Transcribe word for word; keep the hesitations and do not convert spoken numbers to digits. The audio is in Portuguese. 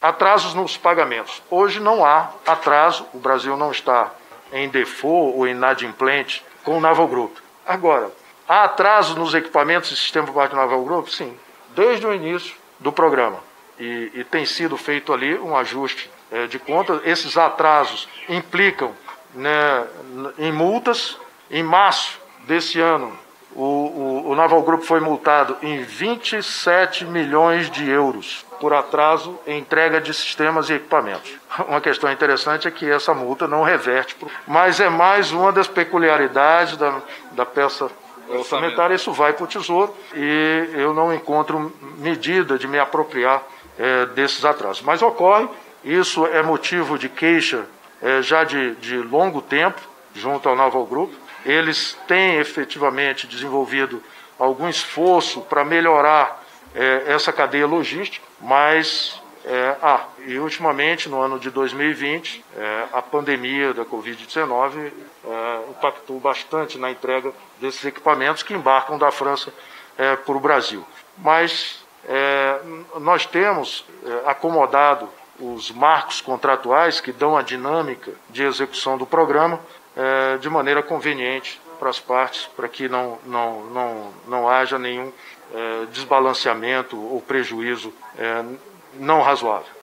atrasos nos pagamentos. Hoje não há atraso, o Brasil não está em default ou inadimplente com o Naval Group. Agora, há atraso nos equipamentos do sistema por parte do Naval Group? Sim, desde o início do programa. E, e tem sido feito ali um ajuste é, de contas. Esses atrasos implicam, né, em multas. Em março desse ano, o, o, o Naval Group foi multado em vinte e sete milhões de euros por atraso em entrega de sistemas e equipamentos. Uma questão interessante é que essa multa não reverte, mas é mais uma das peculiaridades da, da peça orçamentária. Isso vai para o Tesouro e eu não encontro medida de me apropriar é, desses atrasos. Mas ocorre, isso é motivo de queixa é, já de, de longo tempo junto ao Naval Group. Eles têm efetivamente desenvolvido algum esforço para melhorar é, essa cadeia logística, mas, é, ah, e ultimamente, no ano de dois mil e vinte, é, a pandemia da covid dezenove é, impactou bastante na entrega desses equipamentos que embarcam da França é, para o Brasil. Mas é, nós temos é, acomodado os marcos contratuais que dão a dinâmica de execução do programa É, de maneira conveniente para as partes, para que não, não, não, não haja nenhum é, desbalanceamento ou prejuízo é, não razoável.